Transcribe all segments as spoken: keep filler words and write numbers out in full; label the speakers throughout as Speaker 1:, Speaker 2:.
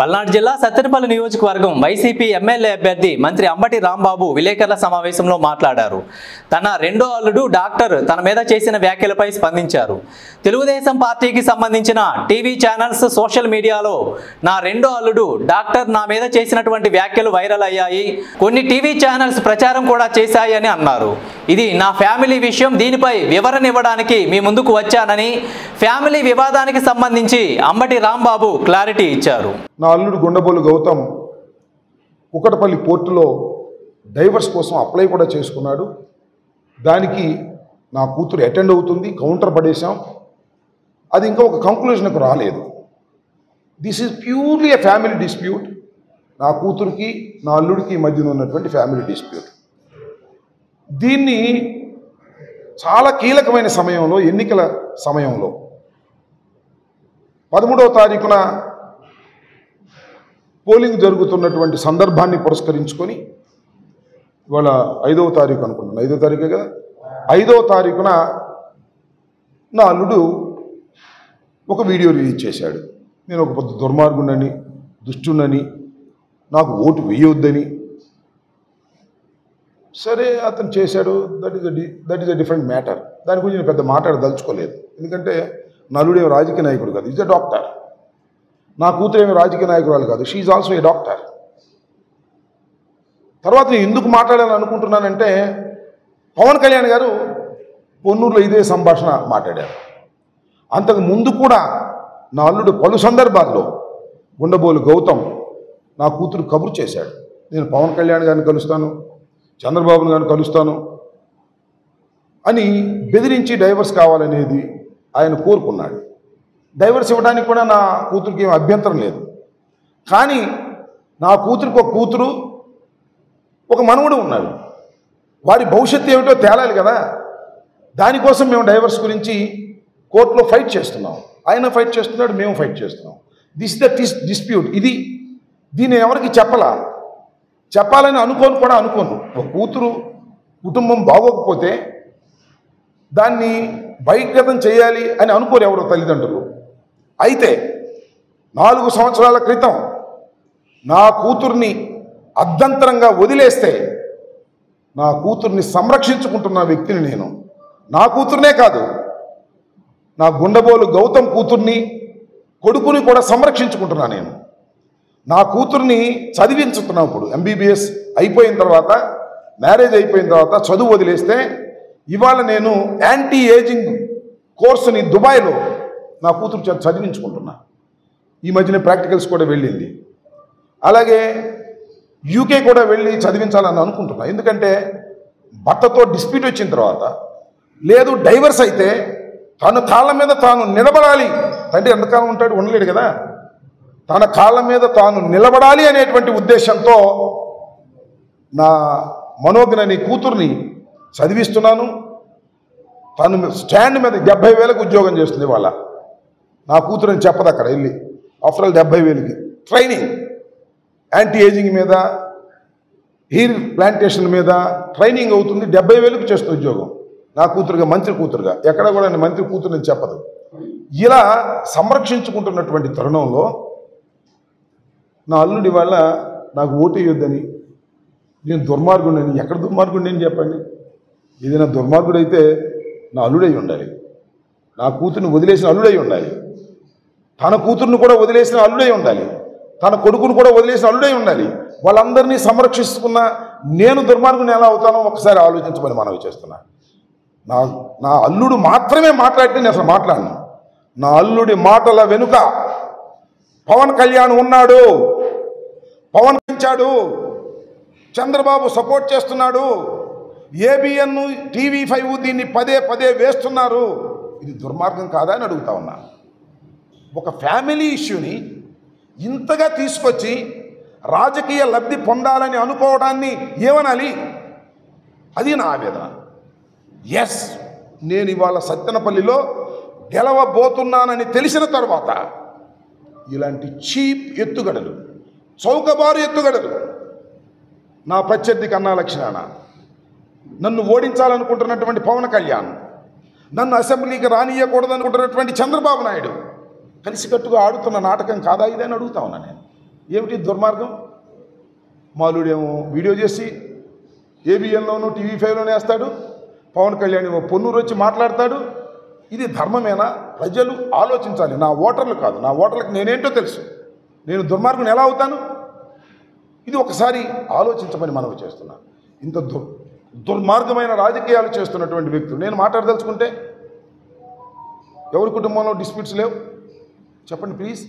Speaker 1: పల్నాడు జిల్లా సత్తెనపల్లి నియోజకవర్గం YCP MLA అభ్యర్థి మంత్రి అంబటి రాంబాబు విలేకరుల సమావేశంలో మాట్లాడారు. తన రెండో అల్లుడు డాక్టర్ తన మీద చేసిన వ్యాఖ్యలపై స్పందించారు. తెలుగుదేశం పార్టీకి సంబంధించిన టీవీ ఛానల్స్ సోషల్ మీడియాలో నా రెండో అల్లుడు డాక్టర్ నా మీద చేసినటువంటి వ్యాఖ్యలు వైరల్ అయ్యాయి. కొన్ని టీవీ ఛానల్స్ ప్రచారం కూడా చేశాయి అని అన్నారు. ఇది నా ఫ్యామిలీ విషయం, దీనిపై వివరణ ఇవ్వడానికి మీ ముందుకు వచ్చానని ఫ్యామిలీ వివాదానికి సంబంధించి అంబటి రాంబాబు క్లారిటీ ఇచ్చారు.
Speaker 2: నా అల్లుడు గుండబోలు గౌతమ్ కుకటపల్లి పోర్టులో డైవర్స్ కోసం అప్లై కూడా చేసుకున్నాడు. దానికి నా కూతురు అటెండ్ అవుతుంది, కౌంటర్ పడేశాం. అది ఇంకా ఒక కంక్లూజన్కు రాలేదు. This is purely a family dispute. నా కూతురికి నా అల్లుడికి మధ్యన ఉన్నటువంటి ఫ్యామిలీ డిస్ప్యూట్. దీన్ని చాలా కీలకమైన సమయంలో, ఎన్నికల సమయంలో పదమూడవ తారీఖున పోలింగ్ జరుగుతున్నటువంటి సందర్భాన్ని పురస్కరించుకొని, ఇవాళ ఐదవ తారీఖు అనుకుంటున్నాను, ఐదో తారీఖే కదా, ఐదవ తారీఖున నా అల్లుడు ఒక వీడియో రిలీజ్ చేశాడు. నేను ఒక పెద్ద దుర్మార్గుడని, దుష్టునని, నాకు ఓటు వేయొద్దని. సరే, అతను చేశాడు. That is that is a different matter. దాని గురించి నేను పెద్ద మాట్లాడదలుచుకోలేదు. ఎందుకంటే నా అల్లుడు ఏమి రాజకీయ నాయకుడు కాదు, ఈజ్ ఎ డాక్టర్. నా కూతురు ఏమి రాజకీయ నాయకురాలు కాదు, she is also a doctor. తర్వాత నేను ఎందుకు మాట్లాడాలని అనుకుంటున్నానంటే, పవన్ కళ్యాణ్ గారు పొన్నూరులో ఇదే సంభాషణ మాట్లాడారు. అంతకు ముందు కూడా నా అల్లుడు పలు సందర్భాల్లో గుండబోలు గౌతమ్ నా కూతురు కబురు చేశాడు. నేను పవన్ కళ్యాణ్ గారిని కలుస్తాను, చంద్రబాబు గారిని కలుస్తాను అని బెదిరించి డైవర్స్ కావాలనేది ఆయన కోరుకున్నాడు. డైవర్స్ ఇవ్వడానికి కూడా నా కూతురికి ఏం అభ్యంతరం లేదు. కానీ నా కూతురికి ఒక కూతురు, ఒక మనవడు ఉన్నాడు. వారి భవిష్యత్తు ఏమిటో తేలాలి కదా. దానికోసం మేము డైవర్స్ గురించి కోర్టులో ఫైట్ చేస్తున్నాం. ఆయన ఫైట్ చేస్తున్నాడు, మేము ఫైట్ చేస్తున్నాం. దిస్ ద టిస్ డిస్ప్యూట్. ఇది దీన్ని ఎవరికి చెప్పాలా, చెప్పాలని అనుకోను కూడా అనుకోను. ఒక కూతురు కుటుంబం బాగోకపోతే దాన్ని బహిర్గతం చేయాలి అని అనుకోరు ఎవరో తల్లిదండ్రులు. అయితే నాలుగు సంవత్సరాల క్రితం నా కూతుర్ని అర్ధంతరంగా వదిలేస్తే నా కూతుర్ని సంరక్షించుకుంటున్న వ్యక్తిని నేను. నా కూతుర్నే కాదు, నా గుండబోలు గౌతమ్ కూతుర్ని, కొడుకుని కూడా సంరక్షించుకుంటున్నా నేను. నా కూతుర్ని చదివించుతున్నప్పుడు ఎంబీబీఎస్ అయిపోయిన తర్వాత, మ్యారేజ్ అయిపోయిన తర్వాత చదువు వదిలేస్తే ఇవాళ నేను యాంటీ ఏజింగ్ కోర్సుని దుబాయ్లో నా కూతురు చదివించుకుంటున్నా. ఈ మధ్యన ప్రాక్టికల్స్ కూడా వెళ్ళింది. అలాగే యూకే కూడా వెళ్ళి చదివించాలని అనుకుంటున్నా. ఎందుకంటే భర్తతో డిస్ప్యూట్ వచ్చిన తర్వాత, లేదు డైవర్స్ అయితే తన కాళ్ళ మీద తాను నిలబడాలి. తండ్రి ఎంతకాలం ఉంటాడు, ఉండలేడు కదా. తన కాళ్ళ మీద తాను నిలబడాలి అనేటువంటి ఉద్దేశంతో నా మనోజ్ఞని కూతుర్ని చదివిస్తున్నాను. తను స్టాండ్ మీద డెబ్బై వేలకు ఉద్యోగం చేస్తుంది. వాళ్ళ నా కూతురని చెప్పదు అక్కడ వెళ్ళి. ఆఫ్టర్ ఆల్ డెబ్బై వేలకి ట్రైనింగ్, యాంటీ ఏజింగ్ మీద, హెయిర్ ప్లాంటేషన్ మీద ట్రైనింగ్ అవుతుంది. డెబ్బై వేలకు చేస్తుంది ఉద్యోగం. నా కూతురుగా, మంత్రి కూతురుగా. ఎక్కడ కూడా మంత్రి కూతురుని చెప్పదు. ఇలా సంరక్షించుకుంటున్నటువంటి తరుణంలో నా అల్లుడి వల్ల నాకు ఓటు వేయొద్దని, నేను దుర్మార్గుడిని. ఎక్కడ దుర్మార్గుడిని అని చెప్పండి. ఏదైనా దుర్మార్గుడు అయితే నా అల్లుడై ఉండాలి. నా కూతుర్ని వదిలేసిన అల్లుడై ఉండాలి. తన కూతుర్ని కూడా వదిలేసిన అల్లుడై ఉండాలి. తన కొడుకును కూడా వదిలేసిన అల్లుడై ఉండాలి. వాళ్ళందరినీ సంరక్షిస్తున్న నేను దుర్మార్గుని ఎలా అవుతానో ఒకసారి ఆలోచించమని మనవి చేస్తున్నా. నా నా అల్లుడు మాత్రమే మాట్లాడితే నేను అసలు మాట్లాడను. నా అల్లుడి మాటల వెనుక పవన్ కళ్యాణ్ ఉన్నాడు, పవన్ పెంచాడు, చంద్రబాబు సపోర్ట్ చేస్తున్నాడు, ఏబిఎన్, టీవీ ఫైవ్ దీన్ని పదే పదే వేస్తున్నారు. ఇది దుర్మార్గం కాదా అని అడుగుతా ఉన్నా. ఒక ఫ్యామిలీ ఇష్యూని ఇంతగా తీసుకొచ్చి రాజకీయ లబ్ధి పొందాలని అనుకోవడాన్ని ఏమనాలి? అది నా ఆవేదన. ఎస్, నేను ఇవాళ సత్తెనపల్లిలో గెలవబోతున్నానని తెలిసిన తర్వాత ఇలాంటి చీప్ ఎత్తుగడలు, చౌకబారు ఎత్తుగడలు నా ప్రత్యర్థి కన్నా లక్షణాన, నన్ను ఓడించాలనుకుంటున్నటువంటి పవన్ కళ్యాణ్, నన్ను అసెంబ్లీకి రానియకూడదనుకుంటున్నటువంటి చంద్రబాబు నాయుడు కలిసికట్టుగా ఆడుతున్న నాటకం కాదా ఇదని అడుగుతా ఉన్నా నేను. ఏమిటి దుర్మార్గం? మాలుడేమో వీడియో చేసి ఏబిఎన్లోనూ టీవీ ఫైవ్లోనే వేస్తాడు, పవన్ కళ్యాణ్ ఏమో పొన్నూరు వచ్చి మాట్లాడతాడు. ఇది ధర్మమేనా? ప్రజలు ఆలోచించాలి. నా ఓటర్లు కాదు, నా ఓటర్లకు నేనేంటో తెలుసు. నేను దుర్మార్గుని ఎలా అవుతాను? ఇది ఒకసారి ఆలోచించమని మనవి చేస్తున్నా. ఇంత దుర్ దుర్మార్గమైన రాజకీయాలు చేస్తున్నటువంటి వ్యక్తులు నేను మాట్లాడదలుచుకుంటే ఎవరి కుటుంబంలో డిస్ప్యూట్స్ లేవు చెప్పండి ప్లీజ్.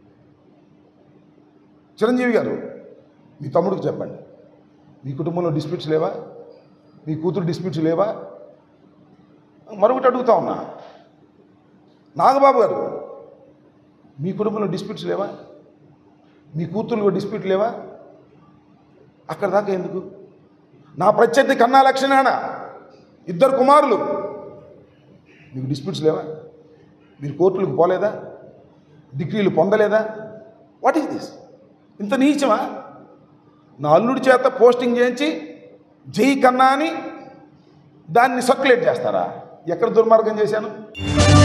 Speaker 2: చిరంజీవి గారు మీ తమ్ముడికి చెప్పండి, మీ కుటుంబంలో డిస్ప్యూట్స్ లేవా? మీ కూతురు డిస్ప్యూట్స్ లేవా? మరొకటి అడుగుతా ఉన్నా, నాగబాబు గారు మీ కుటుంబంలో డిస్ప్యూట్స్ లేవా? మీ కూతుర్లో డిస్ప్యూట్ లేవా? అక్కడ దాకా ఎందుకు? నా ప్రత్యర్థి కన్నా లక్ష్మణ ఇద్దరు కుమారులు, మీకు డిస్ప్యూట్స్ లేవా? మీరు కోర్టులకు పోలేదా? డిగ్రీలు పొందలేదా? What is this? ఇంత నీచమా? నా అల్లుడి చేత పోస్టింగ్ చేయించి జై కన్నా అని దాన్ని సర్క్యులేట్ చేస్తారా? ఎక్కడ దుర్మార్గం చేశాను?